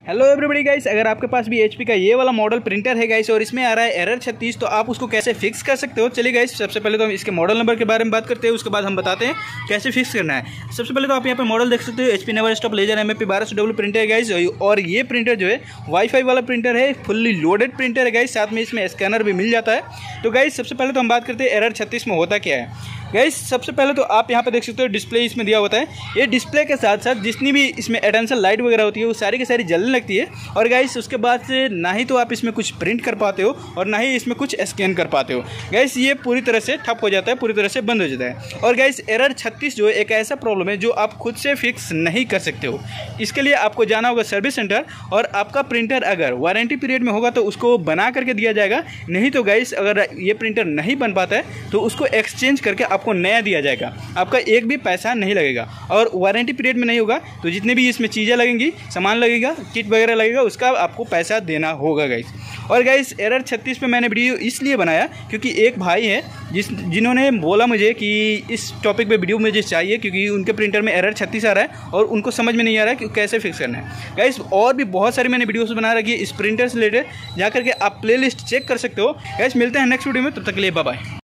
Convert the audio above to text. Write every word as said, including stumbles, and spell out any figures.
Hello everybody guys, अगर आपके पास भी एचपी का ये वाला मॉडल प्रिंटर है गाइस और इसमें आ रहा है एरर छत्तीस, तो आप उसको कैसे फिक्स कर सकते हो। चलिए गाइस, सबसे पहले तो हम इसके मॉडल नंबर के बारे में बात करते हैं, उसके बाद हम बताते हैं कैसे फिक्स करना है। सबसे पहले तो आप यहाँ पे मॉडल देख सकते हो, HP never stop laser M A P बारह सौ डब्ल्यू प्रिंटर है गाइस। और ये प्रिंटर जो है वाईफाई वाला प्रिंटर है, फुल्ली लोडेड प्रिंटर है गाइस, साथ में इसमें स्कैनर भी मिल जाता है। तो गाइस सबसे पहले तो हम बात करते हैं एरर छत्तीस में होता क्या है। गाइस सबसे पहले तो आप यहाँ पे देख सकते हो डिस्प्ले इसमें दिया होता है। ये डिस्प्ले के साथ साथ जितनी भी इसमें एटेंशन लाइट वगैरह होती है वो सारी की सारी जलने लगती है। और गाइस उसके बाद से ना ही तो आप इसमें कुछ प्रिंट कर पाते हो और ना ही इसमें कुछ स्कैन कर पाते हो। गाइस ये पूरी तरह से ठप हो जाता है, पूरी तरह से बंद हो जाता है। और गाइस एरर छत्तीस जो एक ऐसा प्रॉब्लम है जो आप खुद से फिक्स नहीं कर सकते हो। इसके लिए आपको जाना होगा सर्विस सेंटर, और आपका प्रिंटर अगर वारंटी पीरियड में होगा तो उसको बना करके दिया जाएगा। नहीं तो गाइस अगर ये प्रिंटर नहीं बन पाता है तो उसको एक्सचेंज करके आपको नया दिया जाएगा। आपका एक भी पैसा नहीं लगेगा। और वारंटी पीरियड में नहीं होगा तो जितने भी इसमें चीज़ें लगेंगी, सामान लगेगा, किट वगैरह लगेगा, उसका आपको पैसा देना होगा गाइस। और गाइस एरर छत्तीस पे मैंने वीडियो इसलिए बनाया क्योंकि एक भाई है जिस जिन्होंने बोला मुझे कि इस टॉपिक पे वीडियो मुझे चाहिए, क्योंकि उनके प्रिंटर में एरर छत्तीस आ रहा है और उनको समझ में नहीं आ रहा है कि कैसे फिक्स करना है। गाइस और भी बहुत सारी मैंने वीडियोस बना रखी है इस प्रिंटर से रिलेटेड, जा करके आप प्लेलिस्ट चेक कर सकते हो। गाइस मिलते हैं नेक्स्ट वीडियो में, तब तक के लिए बाय बाय।